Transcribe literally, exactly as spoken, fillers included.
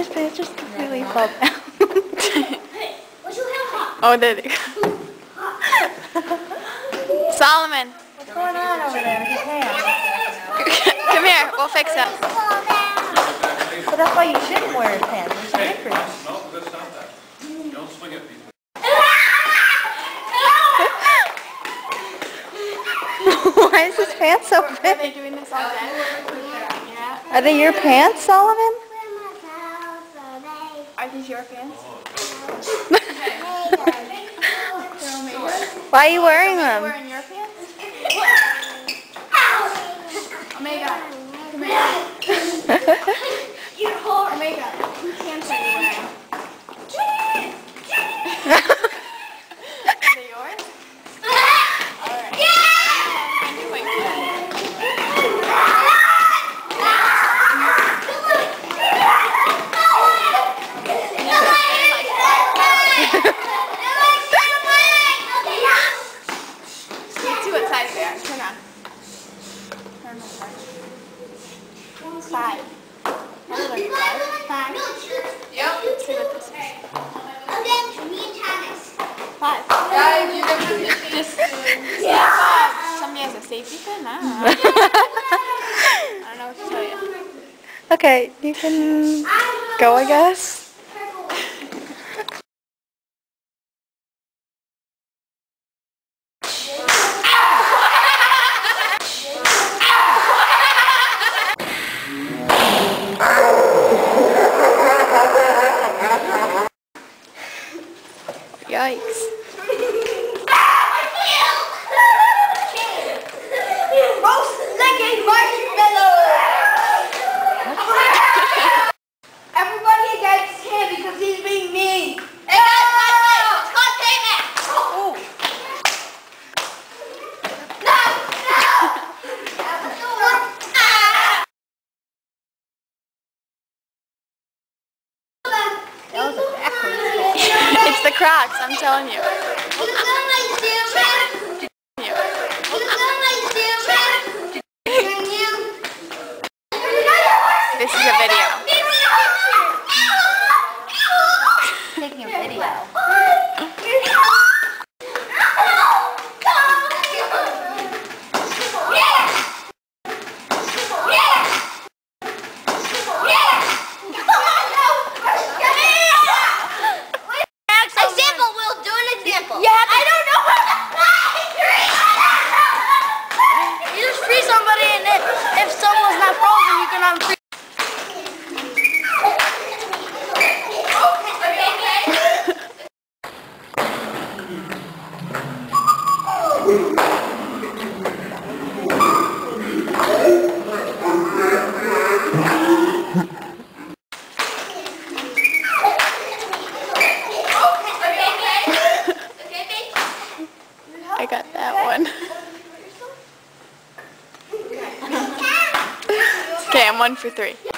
his pants just completely fell down. Oh, there they go. Solomon. What's going on over there with his hands? Come here, we'll fix them. But that's why you shouldn't wear his pants. It's good for you. No, that's not that. Don't swing at people. Why is his pants so Are big? they doing this all day? Yeah. Are they your pants, Solomon? Are these your pants? Why are you wearing them? Wearing your pants? Omega. Come here. Omega. Whose pants are you wearing? Are they yours? Alright. Wait. Let's see what size they are. Turn on. Turn on. Five. Five. Five. Yep. Let's see what this is. Five. Guys, you can just yeah. Five. Somebody has a safety pin? I don't know. I don't know what to tell you. Okay, you can go, I guess. Yikes. Everybody against him because he's being mean. It's the Crocs, I'm telling you. This is a video. Taking a video. Yeah, I don't know how to free. You just free somebody, and if, if someone's not frozen, you can unfree. I got that one. Okay, I'm one for three.